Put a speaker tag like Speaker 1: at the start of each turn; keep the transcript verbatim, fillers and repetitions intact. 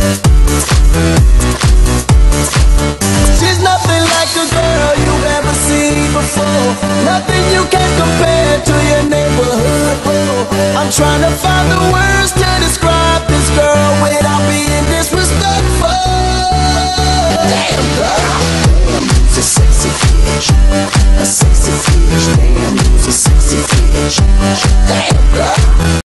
Speaker 1: She's nothing like a girl you've ever seen before. Nothing you can compare to your neighborhood. Oh, I'm trying to find the words